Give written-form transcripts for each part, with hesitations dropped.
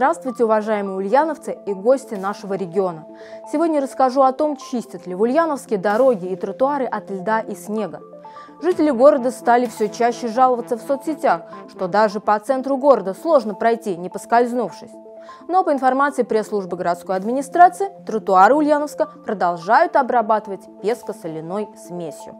Здравствуйте, уважаемые ульяновцы и гости нашего региона. Сегодня расскажу о том, чистят ли в Ульяновске дороги и тротуары от льда и снега. Жители города стали все чаще жаловаться в соцсетях, что даже по центру города сложно пройти, не поскользнувшись. Но по информации пресс-службы городской администрации, тротуары Ульяновска продолжают обрабатывать песко-соляной смесью.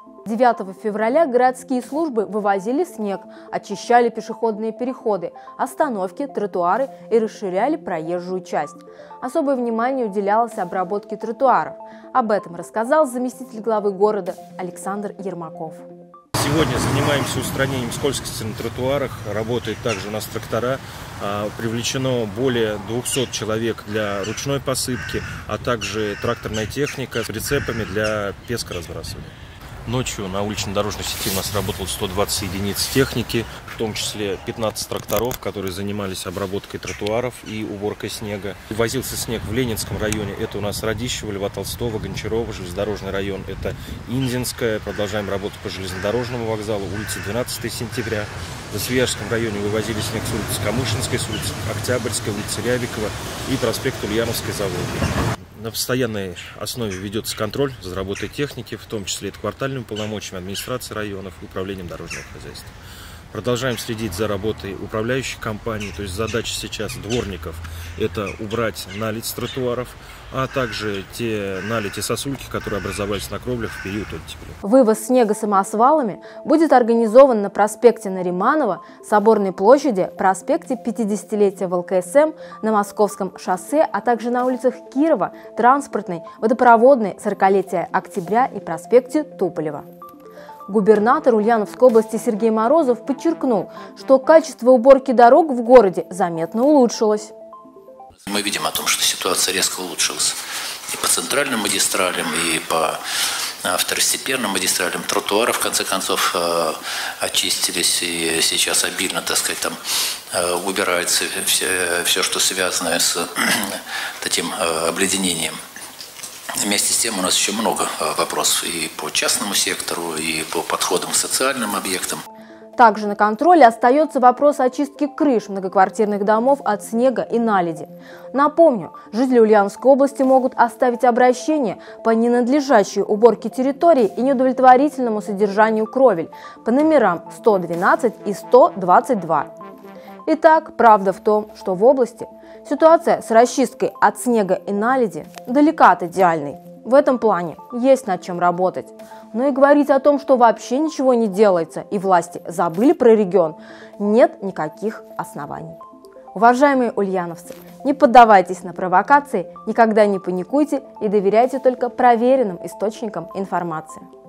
9 февраля городские службы вывозили снег, очищали пешеходные переходы, остановки, тротуары и расширяли проезжую часть. Особое внимание уделялось обработке тротуаров. Об этом рассказал заместитель главы города Александр Ермаков. Сегодня занимаемся устранением скользкости на тротуарах. Работает также у нас трактора. Привлечено более 200 человек для ручной посыпки, а также тракторная техника с прицепами для пескоразбрасывания. Ночью на улично-дорожной сети у нас работало 120 единиц техники, в том числе 15 тракторов, которые занимались обработкой тротуаров и уборкой снега. Возился снег в Ленинском районе, это у нас Радищево, Льва Толстого, Гончарова, железнодорожный район, это Инзинская. Продолжаем работу по железнодорожному вокзалу, улица 12 сентября. В Свияжском районе вывозили снег с улицы Камышинской, с улицы Октябрьской, улицы Рябикова и проспект Ульяновской завода. На постоянной основе ведется контроль за работой техники, в том числе это квартальными полномочиями администрации районов и управлением дорожного хозяйства. Продолжаем следить за работой управляющих компаний, то есть задача сейчас дворников – это убрать наледь с тротуаров, а также те наледь и сосульки, которые образовались на кровлях в период оттепели. Вывоз снега самосвалами будет организован на проспекте Нариманова, Соборной площади, проспекте 50-летия ВЛКСМ, на Московском шоссе, а также на улицах Кирова, Транспортной, Водопроводной, 40-летия Октября и проспекте Туполева. Губернатор Ульяновской области Сергей Морозов подчеркнул, что качество уборки дорог в городе заметно улучшилось. Мы видим о том, что ситуация резко улучшилась и по центральным магистралям, и по второстепенным магистралям. Тротуары, в конце концов, очистились, и сейчас обильно, так сказать, там убирается все, что связано с таким обледенением. Вместе с тем у нас еще много вопросов и по частному сектору, и по подходам к социальным объектам. Также на контроле остается вопрос очистки крыш многоквартирных домов от снега и наледи. Напомню, жители Ульяновской области могут оставить обращение по ненадлежащей уборке территории и неудовлетворительному содержанию кровель по номерам 112 и 122. Итак, правда в том, что в области ситуация с расчисткой от снега и наледи далека от идеальной. В этом плане есть над чем работать. Но и говорить о том, что вообще ничего не делается и власти забыли про регион, нет никаких оснований. Уважаемые ульяновцы, не поддавайтесь на провокации, никогда не паникуйте и доверяйте только проверенным источникам информации.